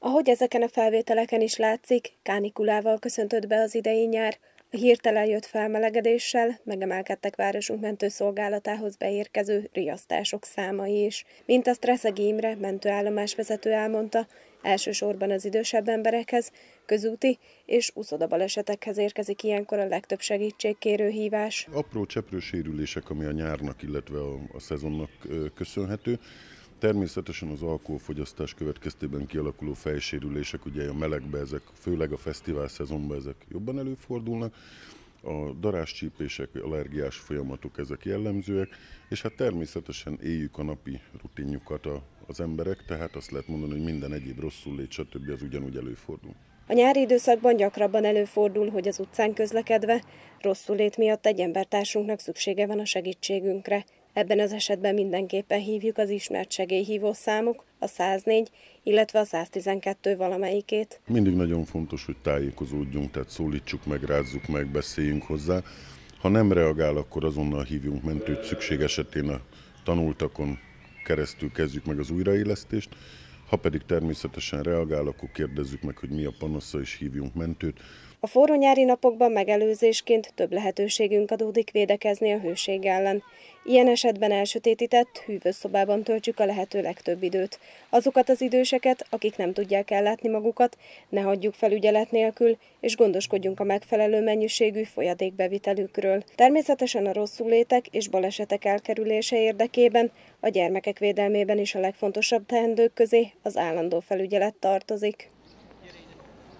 Ahogy ezeken a felvételeken is látszik, kánikulával köszöntött be az idei nyár, a hirtelen jött felmelegedéssel megemelkedtek városunk mentőszolgálatához beérkező riasztások számai is. Mint azt Reszegi Imre, mentőállomásvezető elmondta, elsősorban az idősebb emberekhez, közúti és úszodabalesetekhez érkezik ilyenkor a legtöbb segítségkérő hívás. Apró cseprő sérülések, ami a nyárnak, illetve a szezonnak köszönhető. Természetesen az alkoholfogyasztás következtében kialakuló fejsérülések, ugye a melegbe ezek, főleg a fesztivál szezonban ezek jobban előfordulnak. A daráscsípések, allergiás folyamatok ezek jellemzőek, és hát természetesen éljük a napi rutinjukat az emberek, tehát azt lehet mondani, hogy minden egyéb rosszul lét, stb. Az ugyanúgy előfordul. A nyári időszakban gyakrabban előfordul, hogy az utcán közlekedve rosszulét miatt egy embertársunknak szüksége van a segítségünkre. Ebben az esetben mindenképpen hívjuk az ismert segélyhívó számok, a 104, illetve a 112 valamelyikét. Mindig nagyon fontos, hogy tájékozódjunk, tehát szólítsuk meg, rázzuk meg, beszéljünk hozzá. Ha nem reagál, akkor azonnal hívjunk mentőt, szükség esetén a tanultakon keresztül kezdjük meg az újraélesztést. Ha pedig természetesen reagál, akkor kérdezzük meg, hogy mi a panasza, és hívjunk mentőt. A forró nyári napokban megelőzésként több lehetőségünk adódik védekezni a hőség ellen. Ilyen esetben elsötétített, hűvösszobában töltsük a lehető legtöbb időt. Azokat az időseket, akik nem tudják ellátni magukat, ne hagyjuk felügyelet nélkül, és gondoskodjunk a megfelelő mennyiségű folyadékbevitelükről. Természetesen a rosszullétek és balesetek elkerülése érdekében a gyermekek védelmében is a legfontosabb teendők közé az állandó felügyelet tartozik.